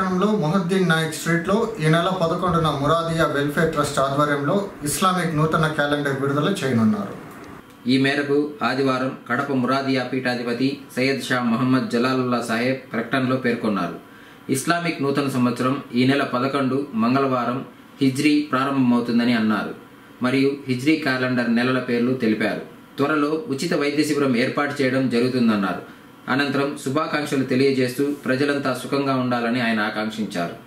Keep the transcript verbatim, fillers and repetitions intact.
పట్టణంలో మొహద్దీన్ నాయక్ స్ట్రీట్లో ఈ నెల పదకొండున మురాదియా వెల్ఫేర్ ట్రస్ట్ ఆధ్వర్యంలో ఇస్లామిక్ నూతన క్యాలెండర్ విడుదల చేయనున్నారు. ఈ మేరకు ఆదివారం కడప మురాదియా పీఠాధిపతి సయ్యద్ షా మహమ్మద్ జలాలుల్లా సాహెబ్ ప్రకటనలో పేర్కొన్నారు. ఇస్లామిక్ నూతన సంవత్సరం ఈ నెల పదకొండు మంగళవారం హిజ్రీ ప్రారంభమవుతుందని అన్నారు. మరియు హిజ్రీ క్యాలెండర్ నెలల పేర్లు తెలిపారు. త్వరలో ఉచిత వైద్య శిబిరం ఏర్పాటు చేయడం జరుగుతుందన్నారు. అనంతరం శుభాకాంక్షలు తెలియజేస్తూ ప్రజలంతా సుఖంగా ఉండాలని ఆయన ఆకాంక్షించారు.